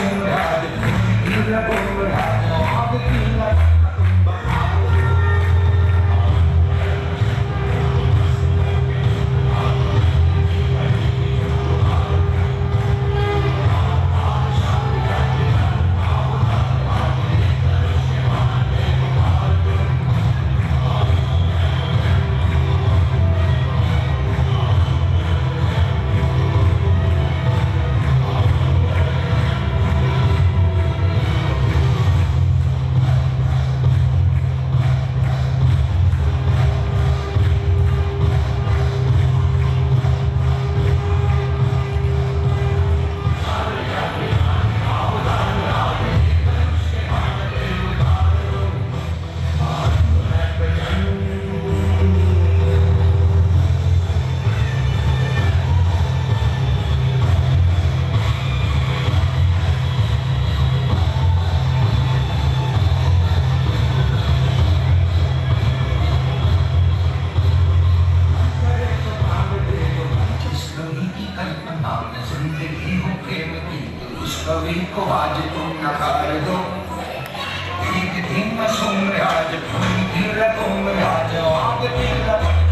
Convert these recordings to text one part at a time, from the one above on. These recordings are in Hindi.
कवि को आज तुम नकार दो, ठीक धीम सुम्र आज भूमि धीर तुम आज आग धीर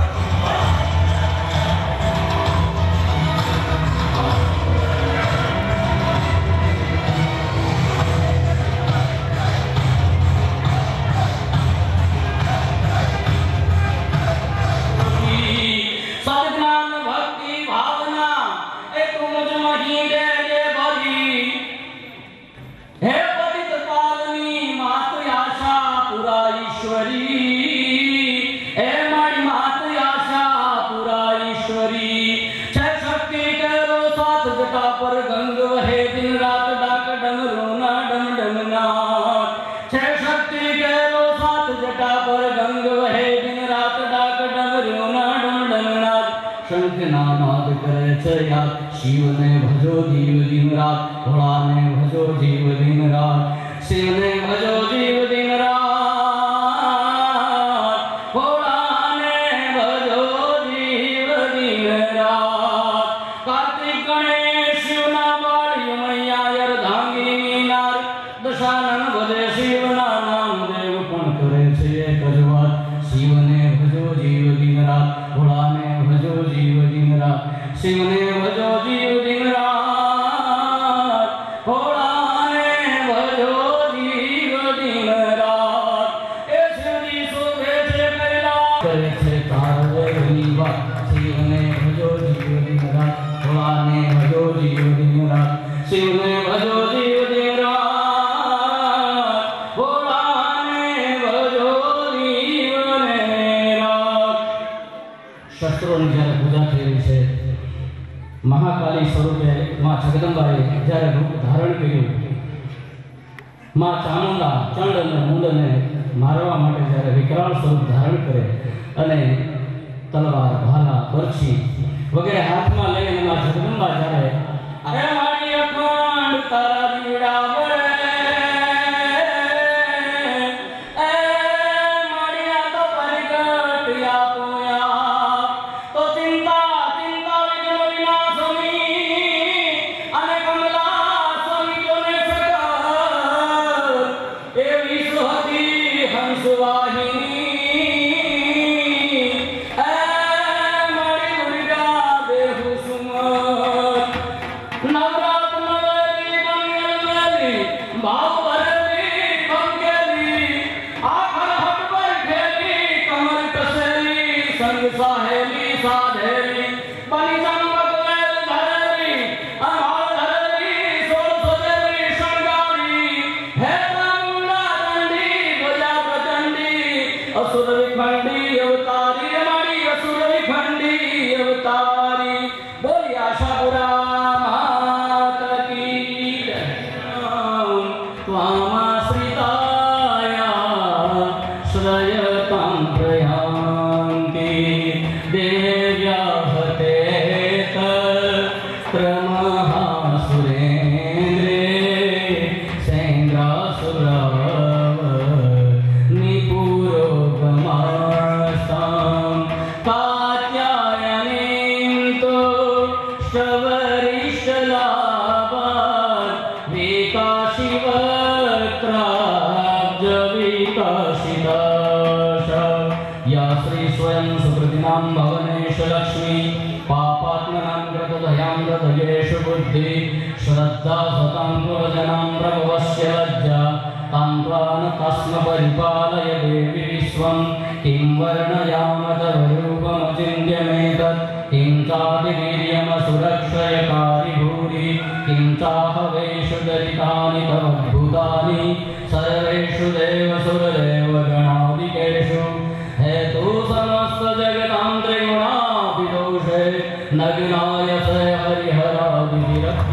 शिव ने भजो जीव दिन रात, भोला ने भजो जीव दिन रात, शिव ने भजो जीव दिन रात, भोला ने भजो जीव दिन रात। कार्तिक गणेश शिव ना बाड़ी मैया यर धांगी नार, दशानन भजे शिव ना नाम देव पण करे छे एक ज वात। शिव ने भजो जीव दिन रात, भोला ने भजो जीव दिन रात, शिव ने भजो जीव दिन रात, भोला ने भजो जीव दिन रात। ए शिवजी शोभे छे कैलाश करे छे कारवेनी वात। शिव ने भजो जीव दिन रात, भोला ने भजो जीव दिन रात, शिव ने भजो जीव दिन रात, भोला ने भजो जीव दिन रात। शस्त्रों ने जયારે पूजा થઈ રહી છે, महाकाली स्वरूपे मां जगदंबाए जયારે रूप धारण कर्યું, मां चामुंडा चंड ने मुंड ने मारवा माटे जયારે विकराल स्वरूप धारण करे अने तलवार भाला बरछी वगैरह हाथ में लईने मां जगदंबा जયારે अरे मारी अखंड तारा दीवड़ा वरे ए मारिया तो परगट या पोया तो चिंता साहेली साधेली बनी जन्मत वेल धरेली अमाल धरेली सोल सोदेली शंगारी हे चामुंडा दंडी भजा प्रचंडी असुर विखंडी अवतारी हमारी असुर विखंडी अवतारी। बोली आशापुरा मात की त्वामाश्रिताया श्रयतां प्रयान्ति देव्या हतेत प्रमहासुरेन्द्रे सैन्द्रासुराव निपुरोगमास्तां कात्यायनीं तु श्रवरिशलाभात् विका शिवक्राब्जविकसितश या श्री स्वयं सुकृतिनां भवनेश लक्ष्मी पापात्मनां कृतदयां हृदयेषु बुद्धि श्रद्धा सतां प्रवचनां प्रभवस्य लज्जा तान्त्वान तस्म परिपालय देवी विश्वं किं वर्णयाम तव रूपमचिन्त्यमेतत् किं चातिवीर्यमसुरक्षयकारि भूरि किं चाहवेषु दरितानि तवद्भुतानि सर्वेषु देवसुरदेवगणादिकेषु हेतु समस्तजगतां त्रिगुणाभिदोषे नग्नायसे हरिहरादिविरक्ष्य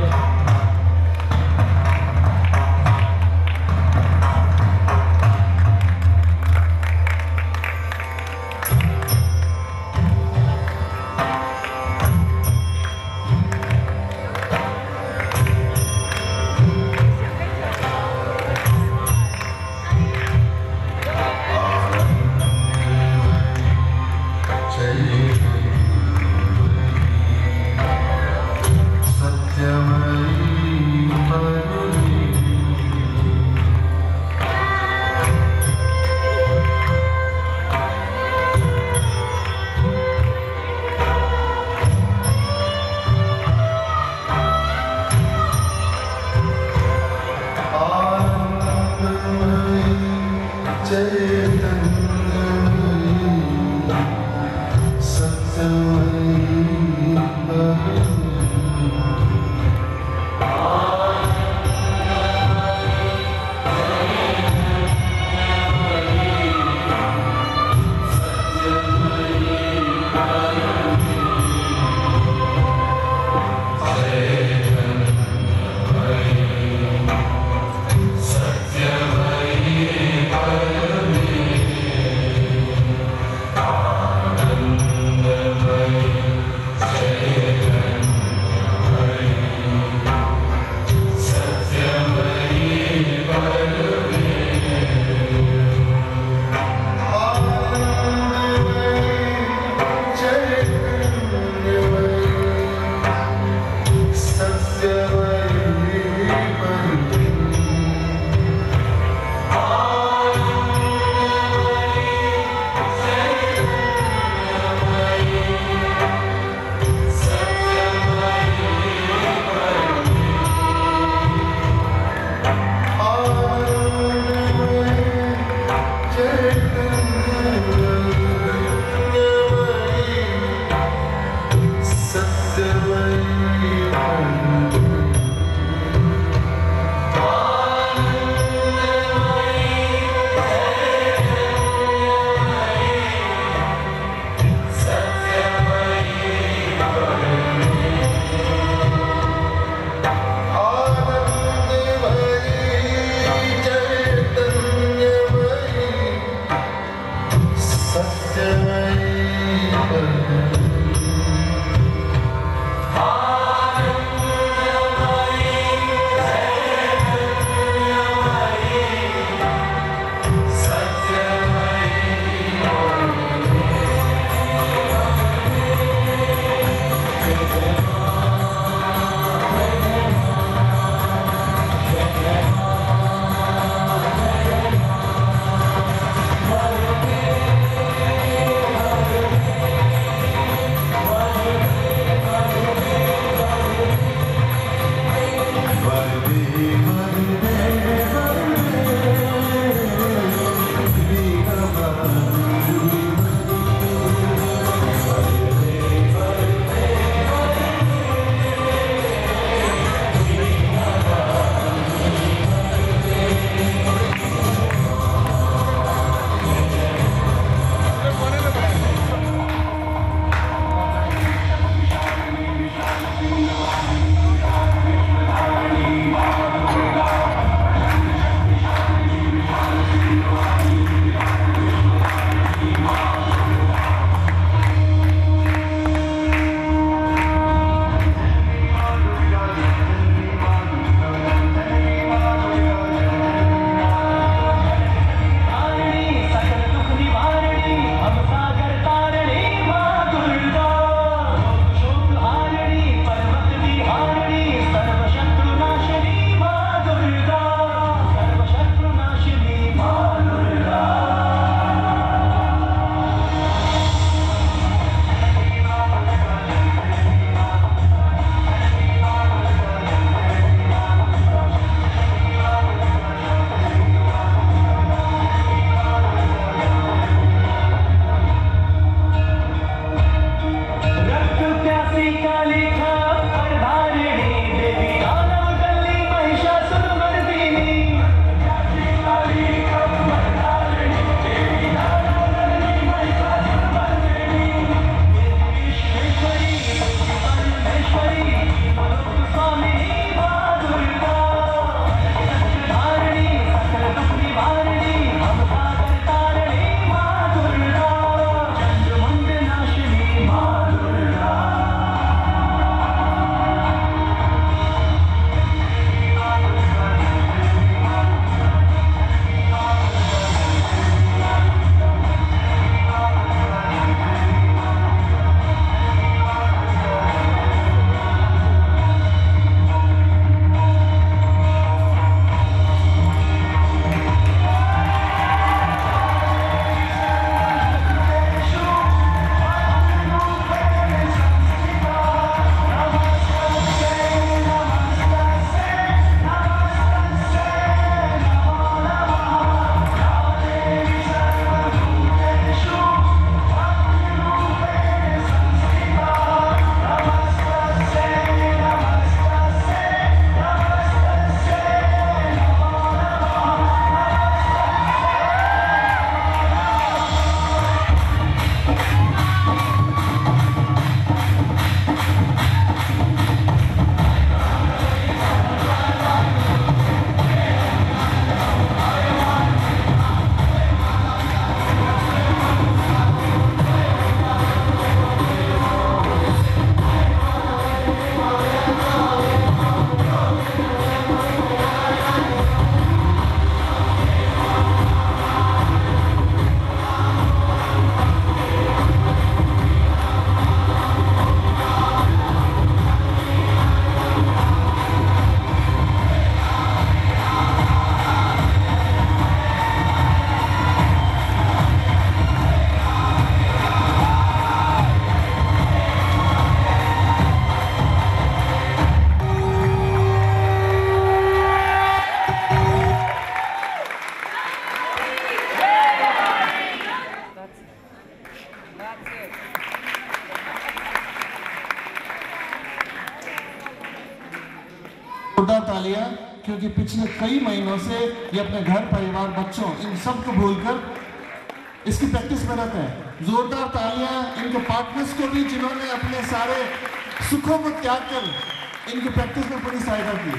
क्योंकि पिछले कई महीनों से ये अपने घर, परिवार, बच्चों, इन सब को भूलकर इसकी प्रैक्टिस में रहते हैं। जोरदार तालियां इनके पार्टनर्स को भी, जिन्होंने अपने सारे सुखों को त्याग कर इनकी प्रैक्टिस में पूरी सहायता की।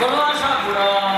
बोलो आशापुरा